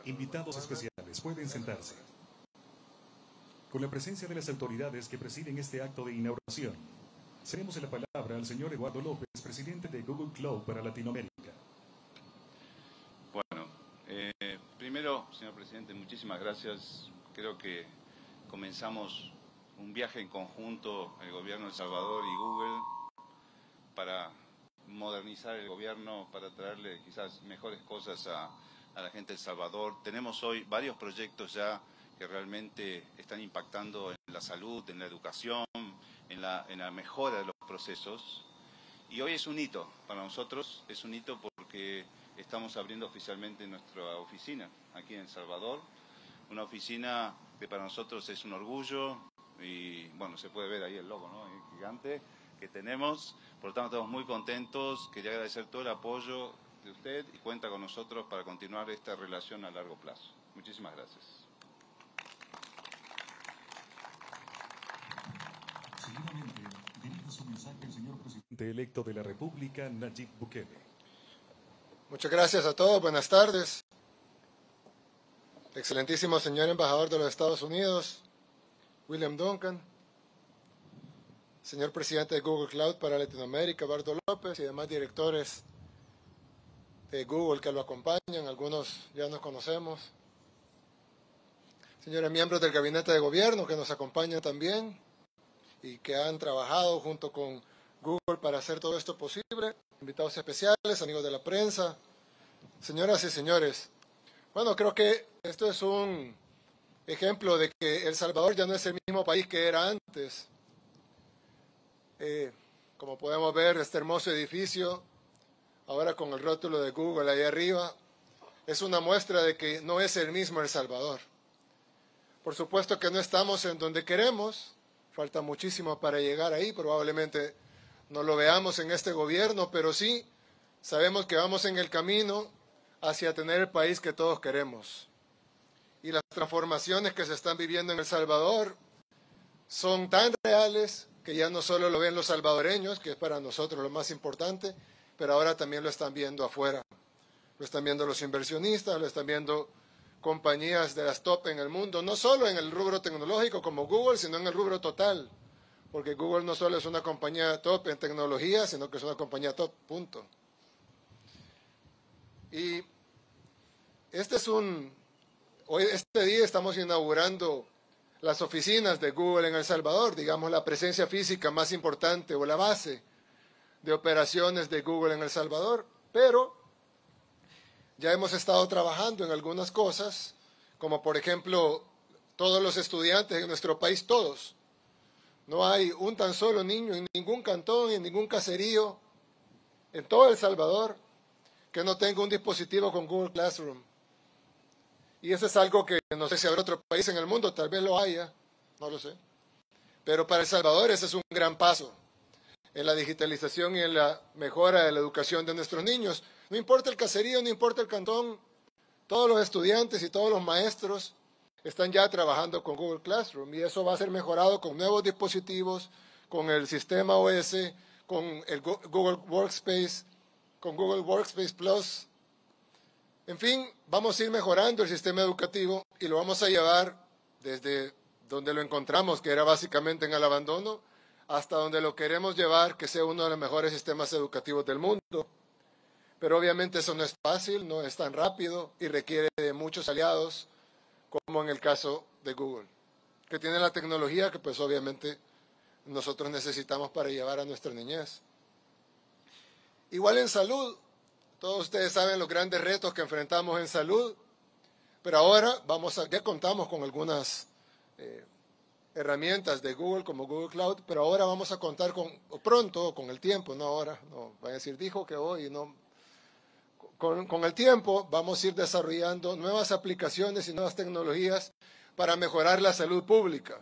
Invitados especiales, pueden sentarse. Con la presencia de las autoridades que presiden este acto de inauguración, cedemos la palabra al señor Eduardo López, presidente de Google Cloud para Latinoamérica. Bueno, primero, señor presidente, muchísimas gracias. Creo que comenzamos un viaje en conjunto, el gobierno de El Salvador y Google, para modernizar el gobierno, para traerle quizás mejores cosas a la gente de El Salvador. Tenemos hoy varios proyectos ya que realmente están impactando en la salud, en la educación, en la mejora de los procesos. Y hoy es un hito para nosotros, es un hito porque estamos abriendo oficialmente nuestra oficina aquí en El Salvador. Una oficina que para nosotros es un orgullo y, bueno, se puede ver ahí el logo, ¿no? El gigante que tenemos. Por lo tanto, estamos muy contentos. Quería agradecer todo el apoyo de usted y cuenta con nosotros para continuar esta relación a largo plazo. Muchísimas gracias. Seguidamente, dirige su mensaje el señor presidente electo de la República, Nayib Bukele. Muchas gracias a todos. Buenas tardes. Excelentísimo señor embajador de los Estados Unidos, William Duncan. Señor presidente de Google Cloud para Latinoamérica, Eduardo López, y demás directores de Google que lo acompañan, algunos ya nos conocemos. Señores miembros del gabinete de gobierno que nos acompañan también y que han trabajado junto con Google para hacer todo esto posible. Invitados especiales, amigos de la prensa, señoras y señores. Bueno, creo que esto es un ejemplo de que El Salvador ya no es el mismo país que era antes. Como podemos ver, este hermoso edificio, ahora con el rótulo de Google ahí arriba, es una muestra de que no es el mismo El Salvador. Por supuesto que no estamos en donde queremos, falta muchísimo para llegar ahí, probablemente no lo veamos en este gobierno, pero sí sabemos que vamos en el camino hacia tener el país que todos queremos. Y las transformaciones que se están viviendo en El Salvador son tan reales que ya no solo lo ven los salvadoreños, que es para nosotros lo más importante, pero ahora también lo están viendo afuera. Lo están viendo los inversionistas, lo están viendo compañías de las top en el mundo, no solo en el rubro tecnológico como Google, sino en el rubro total. Porque Google no solo es una compañía top en tecnología, sino que es una compañía top, punto. Y hoy este día estamos inaugurando las oficinas de Google en El Salvador, digamos la presencia física más importante o la base de operaciones de Google en El Salvador, pero ya hemos estado trabajando en algunas cosas, como por ejemplo todos los estudiantes en nuestro país, todos. No hay un tan solo niño en ningún cantón, en ningún caserío, en todo El Salvador, que no tenga un dispositivo con Google Classroom. Y eso es algo que no sé si habrá otro país en el mundo, tal vez lo haya, no lo sé. Pero para El Salvador ese es un gran paso en la digitalización y en la mejora de la educación de nuestros niños. No importa el caserío, no importa el cantón, todos los estudiantes y todos los maestros están ya trabajando con Google Classroom y eso va a ser mejorado con nuevos dispositivos, con el sistema OS, con el Google Workspace, con Google Workspace Plus. En fin, vamos a ir mejorando el sistema educativo y lo vamos a llevar desde donde lo encontramos, que era básicamente en el abandono, hasta donde lo queremos llevar, que sea uno de los mejores sistemas educativos del mundo. Pero obviamente eso no es fácil, no es tan rápido y requiere de muchos aliados, como en el caso de Google, que tiene la tecnología que pues obviamente nosotros necesitamos para llevar a nuestra niñez. Igual en salud, todos ustedes saben los grandes retos que enfrentamos en salud, pero ahora ya contamos con algunas herramientas de Google como Google Cloud, pero ahora vamos a contar pronto, con el tiempo, no ahora, no van a decir dijo que hoy, no. Con el tiempo vamos a ir desarrollando nuevas aplicaciones y nuevas tecnologías para mejorar la salud pública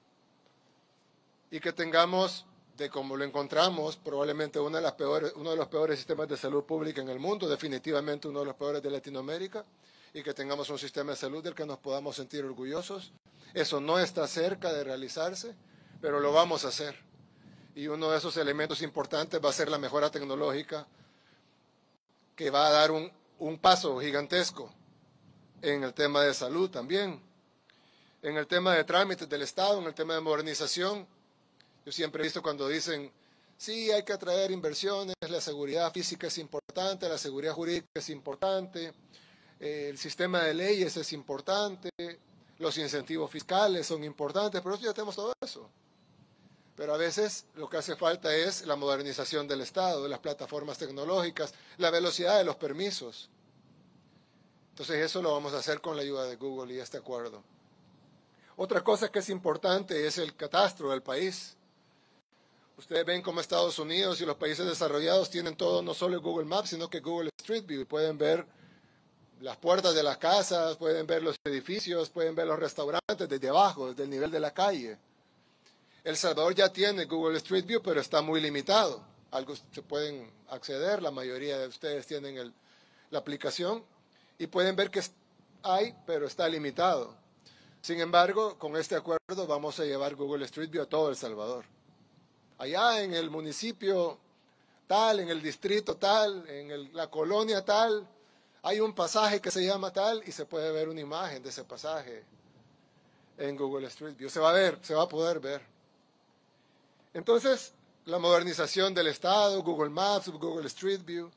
y que tengamos, de como lo encontramos, probablemente uno de los peores sistemas de salud pública en el mundo, definitivamente uno de los peores de Latinoamérica, y que tengamos un sistema de salud del que nos podamos sentir orgullosos. Eso no está cerca de realizarse, pero lo vamos a hacer. Y uno de esos elementos importantes va a ser la mejora tecnológica, que va a dar un paso gigantesco en el tema de salud también, en el tema de trámites del Estado, en el tema de modernización. Yo siempre he visto cuando dicen, sí, hay que atraer inversiones, la seguridad física es importante, la seguridad jurídica es importante, el sistema de leyes es importante, los incentivos fiscales son importantes, pero nosotros ya tenemos todo eso. Pero a veces lo que hace falta es la modernización del Estado, de las plataformas tecnológicas, la velocidad de los permisos. Entonces eso lo vamos a hacer con la ayuda de Google y este acuerdo. Otra cosa que es importante es el catastro del país. Ustedes ven cómo Estados Unidos y los países desarrollados tienen todo, no solo Google Maps, sino que Google Street View. Y pueden ver las puertas de las casas, pueden ver los edificios, pueden ver los restaurantes desde abajo, desde el nivel de la calle. El Salvador ya tiene Google Street View, pero está muy limitado. Algo se pueden acceder, la mayoría de ustedes tienen la aplicación y pueden ver que hay, pero está limitado. Sin embargo, con este acuerdo vamos a llevar Google Street View a todo El Salvador. Allá en el municipio tal, en el distrito tal, en la colonia tal, hay un pasaje que se llama tal y se puede ver una imagen de ese pasaje en Google Street View. Se va a ver, se va a poder ver. Entonces, la modernización del Estado, Google Maps, Google Street View.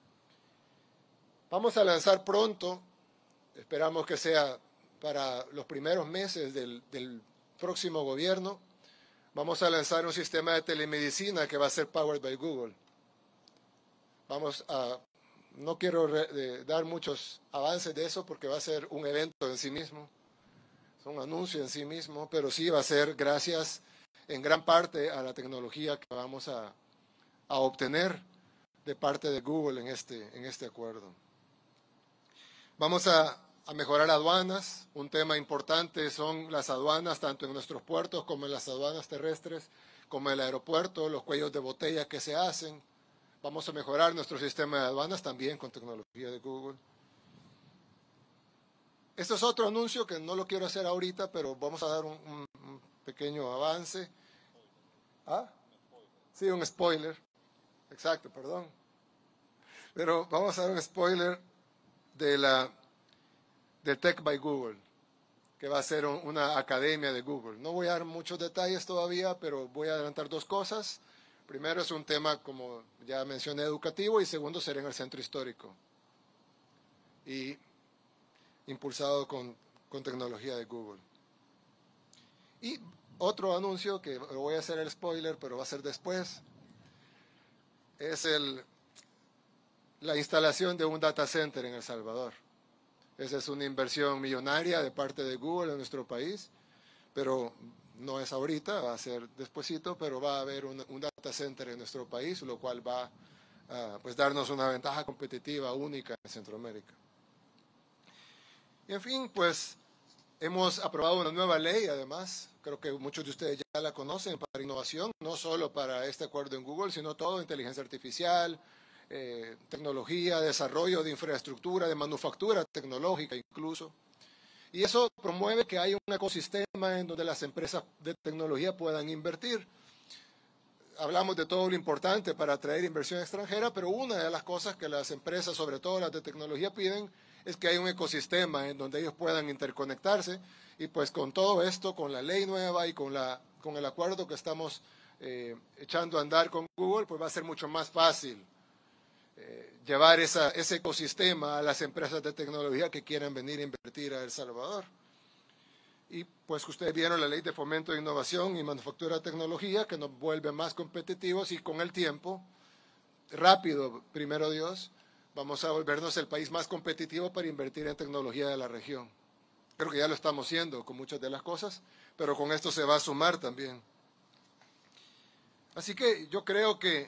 Vamos a lanzar pronto, esperamos que sea para los primeros meses del próximo gobierno, vamos a lanzar un sistema de telemedicina que va a ser powered by Google. No quiero dar muchos avances de eso porque va a ser un evento en sí mismo, es un anuncio en sí mismo, pero sí va a ser gracias en gran parte a la tecnología que vamos a obtener de parte de Google en este acuerdo. Vamos a mejorar aduanas. Un tema importante son las aduanas, tanto en nuestros puertos como en las aduanas terrestres, como en el aeropuerto, los cuellos de botella que se hacen. Vamos a mejorar nuestro sistema de aduanas también con tecnología de Google. Esto es otro anuncio que no lo quiero hacer ahorita, pero vamos a dar un pequeño avance. ¿Ah? Sí, un spoiler. Exacto, perdón. Pero vamos a dar un spoiler de Tech by Google, que va a ser una academia de Google. No voy a dar muchos detalles todavía, pero voy a adelantar dos cosas. Primero es un tema, como ya mencioné, educativo, y segundo será en el centro histórico. Y impulsado con tecnología de Google. Y otro anuncio, que voy a hacer el spoiler, pero va a ser después, es la instalación de un data center en El Salvador. Esa es una inversión millonaria de parte de Google en nuestro país, pero no es ahorita, va a ser despuesito, pero va a haber un data center en nuestro país, lo cual va a darnos una ventaja competitiva única en Centroamérica. Y en fin, pues hemos aprobado una nueva ley, además, creo que muchos de ustedes ya la conocen, para innovación, no solo para este acuerdo en Google, sino todo, inteligencia artificial, tecnología, desarrollo de infraestructura, de manufactura tecnológica incluso. Y eso promueve que haya un ecosistema en donde las empresas de tecnología puedan invertir. Hablamos de todo lo importante para atraer inversión extranjera, pero una de las cosas que las empresas, sobre todo las de tecnología, piden es que haya un ecosistema en donde ellos puedan interconectarse. Y pues con todo esto, con la ley nueva y con el acuerdo que estamos echando a andar con Google, pues va a ser mucho más fácil llevar ese ecosistema a las empresas de tecnología que quieran venir a invertir a El Salvador. Y pues ustedes vieron la ley de fomento de innovación y manufactura de tecnología, que nos vuelve más competitivos, y con el tiempo, rápido, primero Dios, vamos a volvernos el país más competitivo para invertir en tecnología de la región. Creo que ya lo estamos haciendo con muchas de las cosas, pero con esto se va a sumar también. Así que yo creo que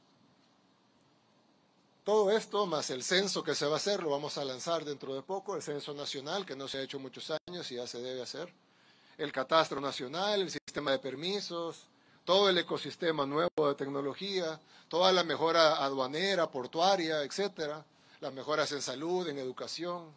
todo esto, más el censo que se va a hacer, lo vamos a lanzar dentro de poco, el censo nacional, que no se ha hecho muchos años y ya se debe hacer, el catastro nacional, el sistema de permisos, todo el ecosistema nuevo de tecnología, toda la mejora aduanera, portuaria, etcétera, las mejoras en salud, en educación,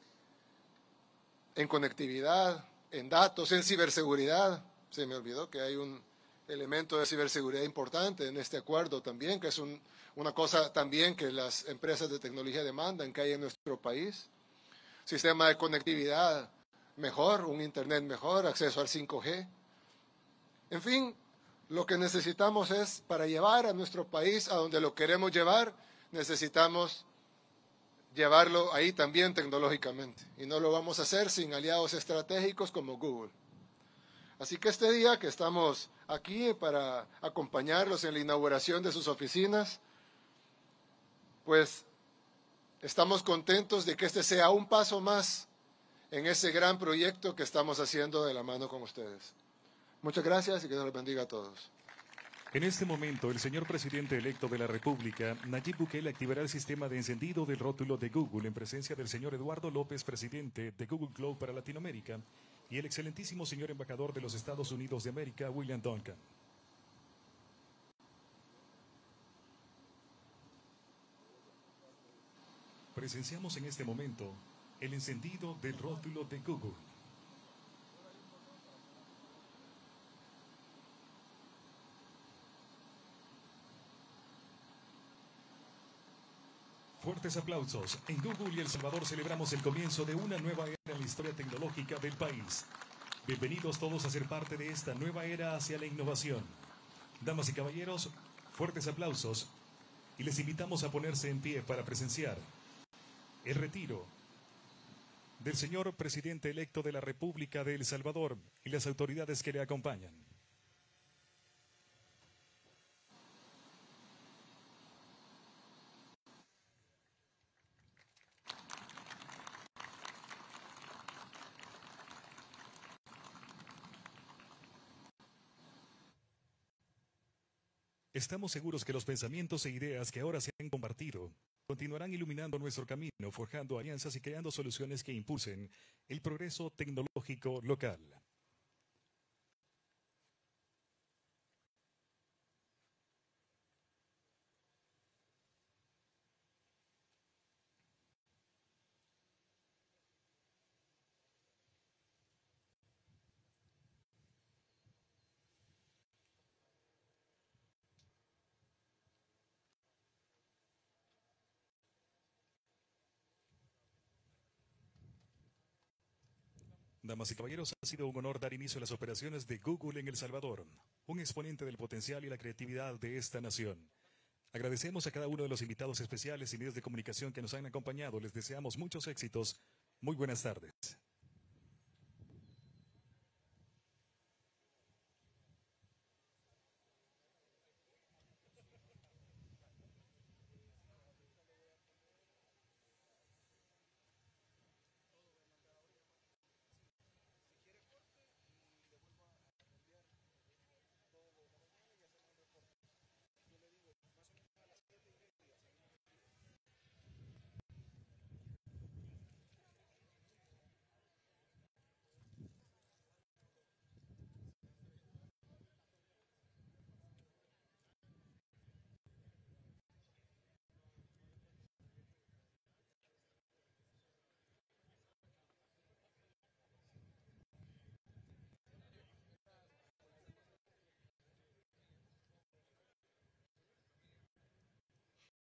en conectividad, en datos, en ciberseguridad. Se me olvidó que hay un elemento de ciberseguridad importante en este acuerdo también, que es una cosa también que las empresas de tecnología demandan que hay en nuestro país. sistema de conectividad mejor, un internet mejor, acceso al 5G. En fin, lo que necesitamos es, para llevar a nuestro país a donde lo queremos llevar, necesitamos llevarlo ahí también tecnológicamente. Y no lo vamos a hacer sin aliados estratégicos como Google. Así que este día que estamos aquí para acompañarlos en la inauguración de sus oficinas, pues estamos contentos de que este sea un paso más en ese gran proyecto que estamos haciendo de la mano con ustedes. Muchas gracias y que Dios les bendiga a todos. En este momento, el señor presidente electo de la República, Nayib Bukele, activará el sistema de encendido del rótulo de Google en presencia del señor Eduardo López, presidente de Google Cloud para Latinoamérica, y el excelentísimo señor embajador de los Estados Unidos de América, William Duncan. Presenciamos en este momento el encendido del rótulo de Google. Fuertes aplausos. En Google y El Salvador celebramos el comienzo de una nueva era en la historia tecnológica del país. Bienvenidos todos a ser parte de esta nueva era hacia la innovación. Damas y caballeros, fuertes aplausos y les invitamos a ponerse en pie para presenciar el retiro del señor presidente electo de la República de El Salvador y las autoridades que le acompañan. Estamos seguros que los pensamientos e ideas que ahora se han compartido continuarán iluminando nuestro camino, forjando alianzas y creando soluciones que impulsen el progreso tecnológico local. Damas y caballeros, ha sido un honor dar inicio a las operaciones de Google en El Salvador, un exponente del potencial y la creatividad de esta nación. Agradecemos a cada uno de los invitados especiales y medios de comunicación que nos han acompañado. Les deseamos muchos éxitos. Muy buenas tardes.